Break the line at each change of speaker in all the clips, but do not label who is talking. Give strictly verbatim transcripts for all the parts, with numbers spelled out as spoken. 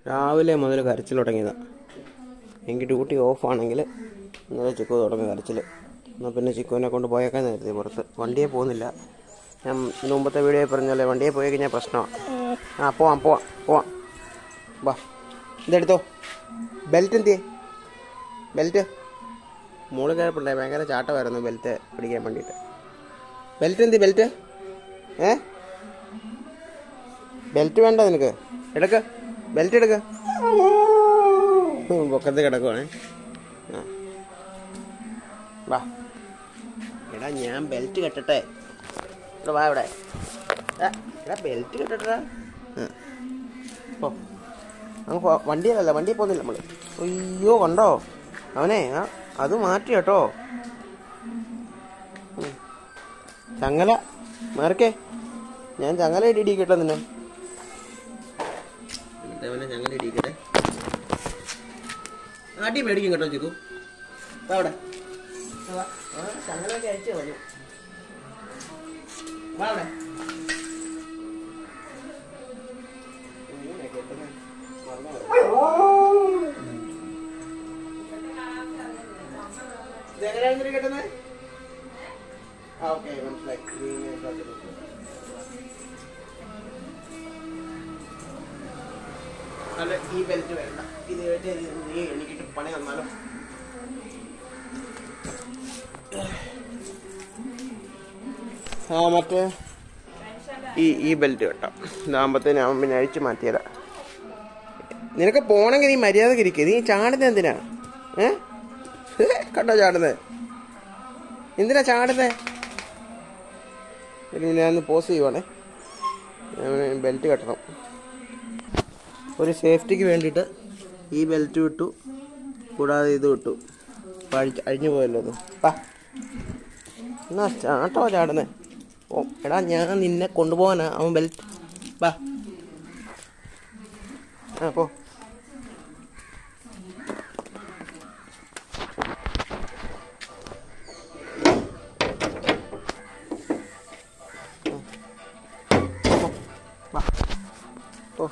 രാവിലെ മുതൽ കരച്ചിൽ തുടങ്ങിയതാണ്. എനിക്ക് ഡ്യൂട്ടി ഓഫാണെങ്കിൽ ഇന്നലെ ചിക്കു തുടങ്ങി കരച്ചിൽ. എന്നാൽ പിന്നെ ചിക്കുവിനെ കൊണ്ട് പോയേക്കാൻ നേരത്തെ പുറത്ത് വണ്ടിയെ പോകുന്നില്ല. ഞാൻ ഇതിന് മുമ്പത്തെ വീഡിയോ പറഞ്ഞല്ലേ, വണ്ടിയെ പോയി കഴിഞ്ഞാൽ പ്രശ്നമാണ്. ആ പോവാം പോവാം പോവാം വാ. ഇതെടുത്തോ. ബെൽറ്റ് എന്തിയേ? ബെൽറ്റ് മോള് കിഴപ്പുണ്ടേ, ഭയങ്കര ചാട്ടമായിരുന്നു ബെൽറ്റ് പിടിക്കാൻ വേണ്ടിയിട്ട്. ബെൽറ്റ് എന്തി? ബെൽറ്റ് ഏ ബെൽറ്റ് വേണ്ട നിനക്ക്? എടുക്ക, ബെൽറ്റ് എടുക്ക. പൊക്കത്ത് കിടക്കുവാണേ. ആ വാ. എടാ ഞാൻ ബെൽറ്റ് കെട്ടട്ടെ? ഇവിടെ വാ. ഇവിടെ എടാ ബെൽറ്റ് കെട്ടട്ടാ. ഓ അങ്ങ് പോ. വണ്ടിയിലല്ല, വണ്ടിയിൽ പോകുന്നില്ല നമ്മൾ. അയ്യോ കണ്ടോ അവനെ? ആ അത് മാറ്റി കേട്ടോ. ചങ്ങല മാറിക്കേ. ഞാൻ ചങ്ങല ഇടി ഇടിക്കട്ടെ നിന്നെ. അവനെ ചങ്ങല ഇടിക്കട്ടെ. അടി മേടിക്കും കേട്ടോ ചിക്കു. അവിടെ ചങ്ങലൊക്കെ അഴിച്ചു കളഞ്ഞു. വാ അവിടെ. ഇതെങ്ങനെയാണ് കിട്ടുന്നത്? ആ ഓക്കെ മനസ്സിലായി. അല്ല ഈ ബെൽറ്റ് വേണ്ട. ഇത് വേണ്ടി നീ എനിക്കിട്ട് പണി തന്നാലോ? ആ മറ്റേ ഈ ഈ ബെൽറ്റ് കേട്ടോ. ഇതാകുമ്പത്തേന് അവൻ പിന്നെ അഴിച്ചു മാറ്റിയതാ. നിനക്ക് പോണെങ്കിൽ നീ മര്യാദക്ക് ഇരിക്കുക. നീ ചാടുന്നത് എന്തിനാ? ഏ കണ്ടോ ചാടുന്നത്? എന്തിനാ ചാടുന്നത്? ഞാനൊന്ന് പോസ് ചെയ്യുവാണേ. ബെൽറ്റ് കെട്ടണം. ഒരു സേഫ്റ്റിക്ക് വേണ്ടിയിട്ട് ഈ ബെൽറ്റ് വിട്ടു, കൂടാതെ ഇത് വിട്ടു. അഴിച്ച് അഴിഞ്ഞു പോയല്ലോ അത്. പാ എന്നാ ചാട്ടോ ചാടുന്നത്? ഓ എടാ ഞാൻ നിന്നെ കൊണ്ടുപോകാനാ. അവൻ ബെൽറ്റ് വാ. ആ പോ. ഓ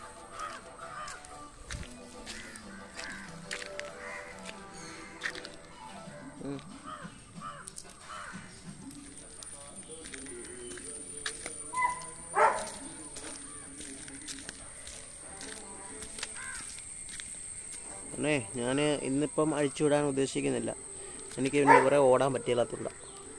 അല്ലേ, ഞാൻ ഇന്നിപ്പം അഴിച്ചുവിടാൻ ഉദ്ദേശിക്കുന്നില്ല. എനിക്ക് പിന്നെ കുറേ ഓടാൻ പറ്റില്ലാത്തതുകൊണ്ടാണ്.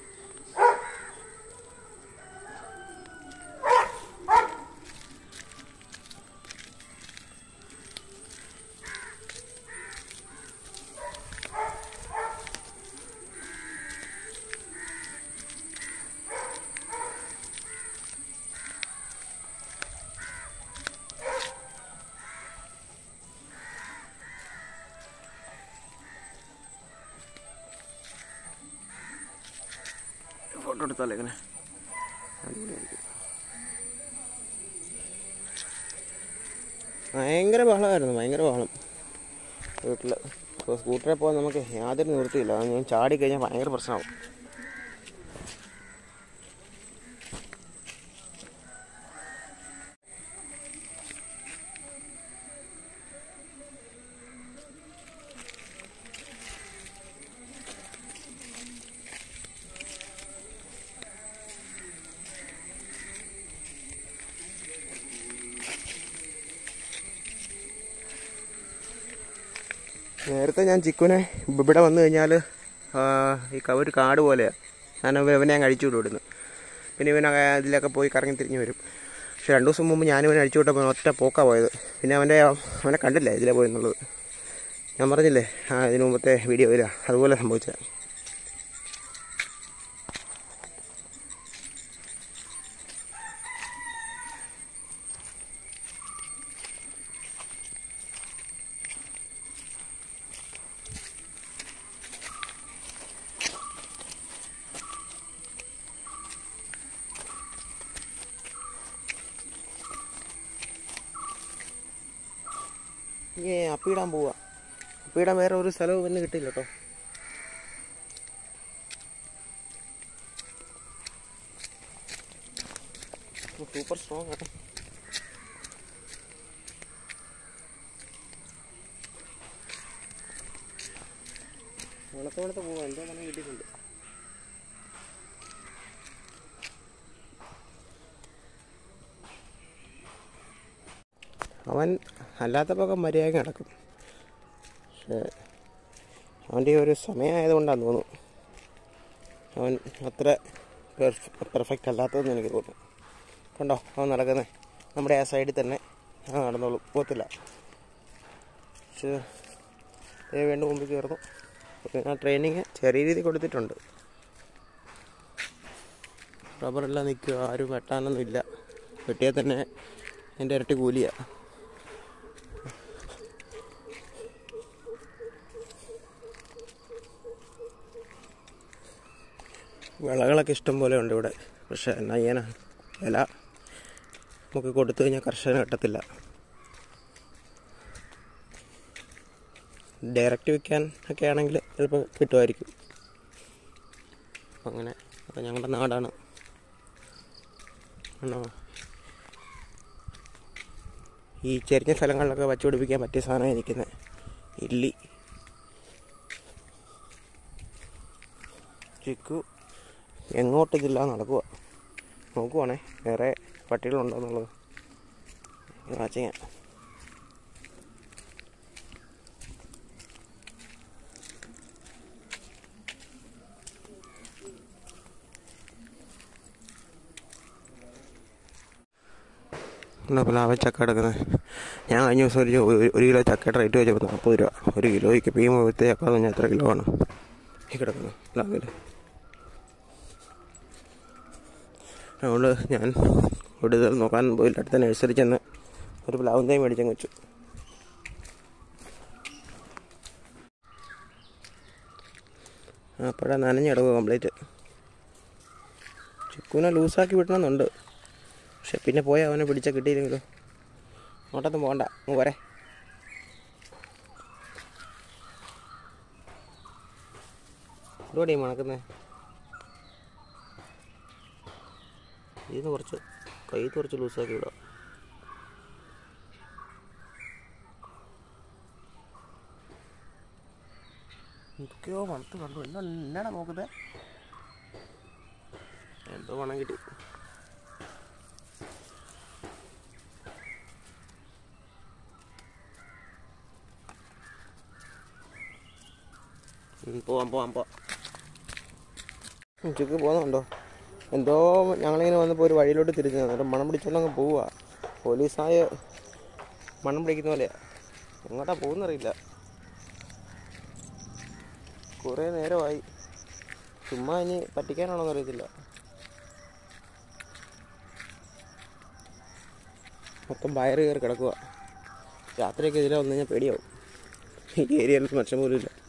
ഫോട്ടോ എടുത്താലേ ഇങ്ങനെ ഭയങ്കര ബഹളമായിരുന്നു. ഭയങ്കര ബഹളം വീട്ടിൽ. ഇപ്പോൾ സ്കൂട്ടറിൽ പോകാൻ നമുക്ക് യാതൊരു നിവൃത്തിയില്ല. ഞാൻ ചാടിക്കഴിഞ്ഞാൽ ഭയങ്കര പ്രശ്നമാവും. നേരത്തെ ഞാൻ ചിക്കുനെ ഇവിടെ വന്നു കഴിഞ്ഞാൽ ഈ ഒരു കാട് പോലെയാണ്. ഞാൻ ഇവനെ ഞാൻ അഴിച്ചു വിടും ഇവിടുന്ന്. പിന്നെ ഇവൻ അതിലൊക്കെ പോയി കറങ്ങി തിരിഞ്ഞ് വരും. പക്ഷെ രണ്ടു ദിവസം മുമ്പ് ഞാനിവനെ അഴിച്ചു വിട്ടപ്പോൾ ഒറ്റ പോക്കാണ് പോയത്. പിന്നെ അവൻ്റെ അവനെ കണ്ടില്ല ഇതിലെ പോയെന്നുള്ളത്. ഞാൻ പറഞ്ഞില്ലേ ആ ഇതിനു മുമ്പത്തെ വീഡിയോയില്ല, അതുപോലെ സംഭവിച്ചത്. ഏ അപ്പിയിടാൻ പോവാ. അപ്പിയിടാൻ വേറെ ഒരു സ്ഥലവും പിന്നെ കിട്ടില്ല കേട്ടോ. സൂപ്പർ സ്ട്രോങ് കേട്ടോ. മണത്തോടത്ത് പോവാം. എന്തോ മണം കിട്ടിയിട്ടുണ്ട്. അവൻ അല്ലാത്തപ്പോൾ മര്യാദയ്ക്ക് നടക്കും. പക്ഷേ അവൻ്റെ ഒരു സമയമായതുകൊണ്ടാണെന്ന് തോന്നുന്നു അവൻ അത്ര പെർഫെക്റ്റ് അല്ലാത്തതെന്ന് എനിക്ക് തോന്നുന്നു. കണ്ടോ അവൻ നടക്കുന്നത് നമ്മുടെ ആ സൈഡിൽ തന്നെ ആ നടന്നോളൂ, പോകത്തില്ല. പക്ഷേ വേണ്ട മുമ്പിൽ കയറുന്നു. ആ ട്രെയിനിങ് ചെറിയ രീതിയിൽ കൊടുത്തിട്ടുണ്ട്. റബ്ബറെല്ലാം നിൽക്കുക, ആരും വെട്ടാനൊന്നും ഇല്ല. വെട്ടിയാൽ തന്നെ എൻ്റെ ഇരട്ടി കൂലിയാണ്. വിളകളൊക്കെ ഇഷ്ടം പോലെ ഉണ്ട് ഇവിടെ. പക്ഷേ എന്നാ ചെയ്യാനാ, വില നമുക്ക് കൊടുത്തു കഴിഞ്ഞാൽ കർഷകന് കിട്ടത്തില്ല. ഡയറക്റ്റ് വിൽക്കാൻ ഒക്കെ ആണെങ്കിൽ ചിലപ്പോൾ കിട്ടുമായിരിക്കും. അങ്ങനെ അപ്പോൾ ഞങ്ങളുടെ നാടാണ്. ആണോ ഈ ചെറിയ സ്ഥലങ്ങളിലൊക്കെ വച്ചു പിടിപ്പിക്കാൻ പറ്റിയ സാധനമാണ് ഇരിക്കുന്നത്. ഇല്ലി, ചിക്കു എങ്ങോട്ടില്ല നടക്കുക. നോക്കുവാണേ വേറെ പട്ടികളുണ്ടോ എന്നുള്ളത്. വാച്ചിങ്ങ പ്ലാവ ചക്ക എടുക്കുന്നത്. ഞാൻ കഴിഞ്ഞ ദിവസം ഒരു ഒരു കിലോ ചക്കയുടെ റേറ്റ് വെച്ചപ്പോൾ നാൽപ്പത് രൂപ ഒരു കിലോയ്ക്ക്. ഇപ്പോൾ ഈ മുഴുത്ത ചക്ക എന്ന് പറഞ്ഞാൽ എത്ര കിലോ ആണ് ഈ കിടക്കുന്നത് പ്ലാവിൽ? അതുകൊണ്ട് ഞാൻ കൂടുതൽ നോക്കാൻ പോയില്ല. അടുത്ത നഴ്സറി ചെന്ന് ഒരു പ്ലാവും തൈ മേടിച്ചങ്ങ് വെച്ചു. അപ്പോഴാണ് നനഞ്ഞിടക്കുക കംപ്ലീറ്റ്. ചിക്കുനെ ലൂസാക്കി വിടണമെന്നുണ്ട്. പക്ഷെ പിന്നെ പോയാൽ അവനെ പിടിച്ചാൽ കിട്ടിയില്ലെങ്കിലോ. അങ്ങോട്ടൊന്നും പോകണ്ട, അങ്ങ് പോരെ. ഇതോടെ മണക്കുന്നത് ഇതിന്ന് കുറച്ച് കൈ കുറച്ച് ലൂസാക്കി വിടാം. എന്തൊക്കെയോ മണത്ത് കണ്ടു. എന്താ എന്നാടാ നോക്കുന്നത്? എന്തോ മണം കിട്ടി. പോവാം പോവാം പോവാം. ഉച്ചക്ക് പോകുന്നുണ്ടോ? എന്തോ ഞങ്ങളിങ്ങനെ വന്നപ്പോൾ ഒരു വഴിയിലോട്ട് തിരിച്ചു തന്നിട്ട് മണം പിടിച്ചോണ്ടങ്ങ് പോവുക. പോലീസായ മണം പിടിക്കുന്ന പോലെയാ. എങ്ങോട്ടാ പോകുന്നറിയില്ല. കുറേ നേരമായി. ചുമ്മാ ഇനി പറ്റിക്കാനാണോന്ന് അറിയത്തില്ല. മൊത്തം വയറ് കയറി കിടക്കുക. രാത്രിയൊക്കെ ഇതിലെ വന്നു കഴിഞ്ഞാൽ പേടിയാവും. ഈ ഏരിയയിൽ മനുഷ്യൻ പോലും ഇല്ല.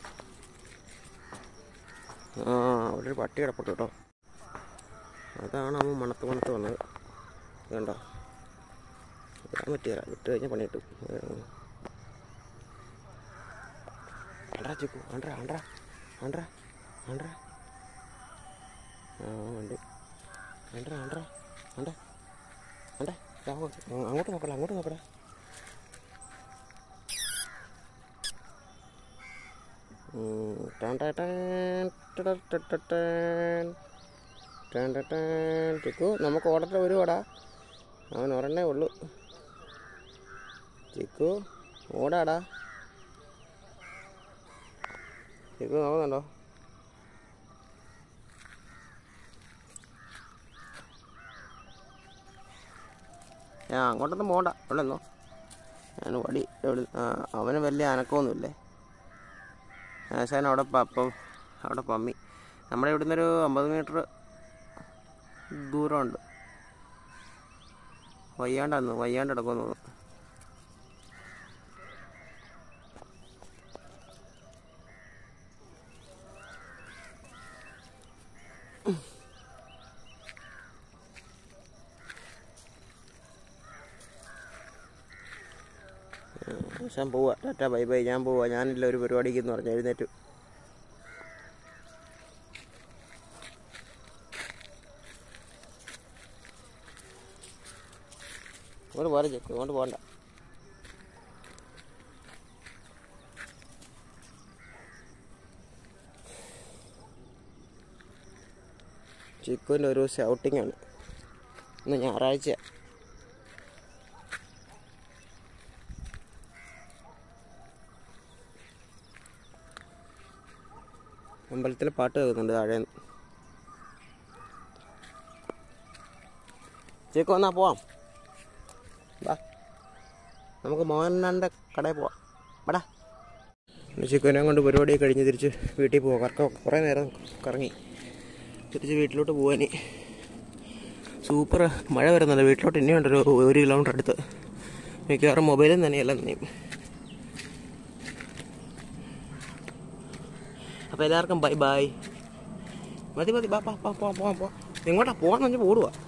ആ അവിടെ ഒരു പട്ടി കിടപ്പുണ്ട് കേട്ടോ. അതാണ് അവൻ മണത്ത് മണത്ത് വന്നത്. വേണ്ടോ വിടാൻ പറ്റിയല്ല. വിട്ട് കഴിഞ്ഞാൽ പണി കിട്ടും. ആണ്ട്രാ ചിക്കു, ആണ്ട്രാ ആണ്ട്രാ ആണ്ട്രാ ആണ്ട്രാ ആ ഉണ്ട്. ആണ്ട്രാ ആണ്ട്രാ ആണ്ടെ ആണ്ടെ അങ്ങോട്ട് നോക്കടാ, അങ്ങോട്ട് നോക്കടാ. ചിക്കു നമുക്ക് ഓടട്ടെ വരുവാടാ. അവൻ ഒരെണ്ണേ ഉള്ളൂ. ചിക്കു ഓടാടാ. ചിക്കു നോക്കുന്നുണ്ടോ? ഞാൻ അങ്ങോട്ടൊന്നും പോകണ്ട, ഇവിടെ നിന്നോ. ഞാൻ വടി എവിടെ അവന് വലിയ അനക്കമൊന്നുമില്ലേ. ആശാൻ അവിടെ അപ്പം അവിടെ പമ്മി. നമ്മുടെ ഇവിടെ നിന്നൊരു അമ്പത് മീറ്റർ ദൂരമുണ്ട്. വയ്യാണ്ടാന്ന് വയ്യാണ്ട് കിടക്കുമെന്ന് തോന്നുന്നു. ആശാൻ പോവാ. Tata bye bye. ഞാൻ പോവാ. ഞാനില്ല ഒരു പരിപാടിക്ക് എന്ന് പറഞ്ഞു എഴുന്നേറ്റു. അങ്ങോട്ട് പോരാ ചെക്ക്, അങ്ങോട്ട് പോകണ്ട. ചിക്കുവിൻ്റെ ഒരു ദിവസം ഔട്ടിങ്ങാണ്. ഇന്ന് ഞായറാഴ്ച. അമ്പലത്തിൽ പാട്ട് കേൾക്കുന്നുണ്ട് താഴേന്ന്. ചിക്കു വന്നാൽ പോവാം. വാ, നമുക്ക് മോഹൻലാലിൻ്റെ കടയിൽ പോവാം. വടാ. ചിക്കുവിനെ കൊണ്ട് പരിപാടി കഴിഞ്ഞ് തിരിച്ച് വീട്ടിൽ പോവാം. കറക്കം കുറേ നേരം കറങ്ങി തിരിച്ച് വീട്ടിലോട്ട് പോവാനി. സൂപ്പർ മഴ വരുന്നുണ്ട്. വീട്ടിലോട്ട് ഇനി ഉണ്ടൊരു ഒരു കിലോമീറ്റർ അടുത്ത്. മിക്കവാറും മൊബൈലും തന്നെയല്ല നനയും. അപ്പോൾ എല്ലാവർക്കും ബൈ ബൈ. മതി മതി, ബാ പോവാം പോവാം പോവാം പോവാം. എങ്ങോട്ടാ പോകാമെന്ന് വെച്ചാൽ ഓടുക.